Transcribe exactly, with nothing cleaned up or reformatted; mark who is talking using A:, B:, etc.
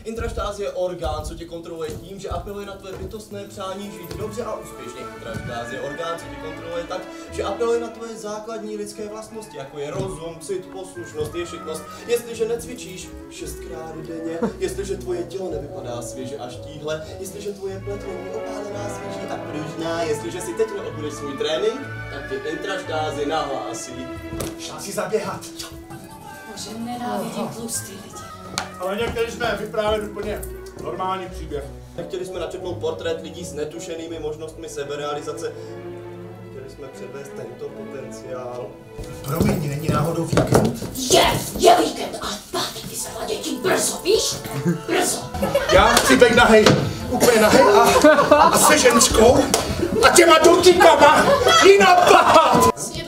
A: Intraštáz je orgán, co tě kontroluje tím, že apeluje na tvoje bytostné přání žít dobře a úspěšně. Intraštáz je orgán, co tě kontroluje tak, že apeluje na tvoje základní lidské vlastnosti, jako je rozum, cit, poslušnost, ješitnost. Jestliže necvičíš šestkrát denně, jestliže tvoje tělo nevypadá svěže a štíhle, jestliže tvoje pleť není opálená, svěží a pružná, jestliže si teď neodbudeš svůj trénink, tak tě intraštázy nahlásí.
B: Šla si zaběhat.
C: Bože, nenávidím tlustý lidi.
B: Ale někteří jsme vyprávěli úplně normální příběh.
A: Nechtěli jsme načrtnout portrét lidí s netušenými možnostmi seberealizace. Chtěli jsme předvést tento potenciál.
B: Promiň, není náhodou víkend?
C: Je, je víkend a zpátky ty své děti brzo, víš? Brzo.
B: Já chci být nahej, úplně nahej a, a se ženskou a těma dotíkama jí napadat.